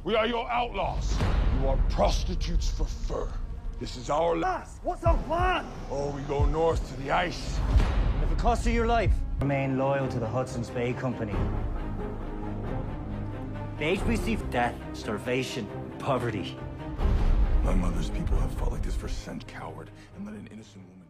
We are your outlaws. You are prostitutes for fur. This is our Lass, what's our plan? Oh, we go north to the ice. And if it costs you your life, remain loyal to the Hudson's Bay Company. The HBC for death, starvation, poverty. My mother's people have fought like this for cent, coward, and let an innocent woman